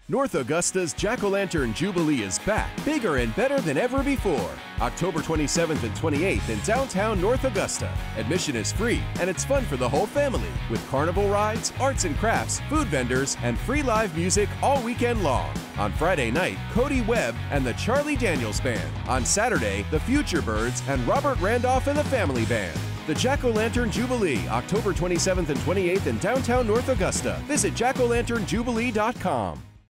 North Augusta's Jack-O-Lantern Jubilee is back, bigger and better than ever before. October 27th and 28th in downtown North Augusta. Admission is free, and it's fun for the whole family, with carnival rides, arts and crafts, food vendors, and free live music all weekend long. On Friday night, Cody Webb and the Charlie Daniels Band. On Saturday, the Future Birds and Robert Randolph and the Family Band. The Jack-O-Lantern Jubilee, October 27th and 28th in downtown North Augusta. Visit jackolanternjubilee.com.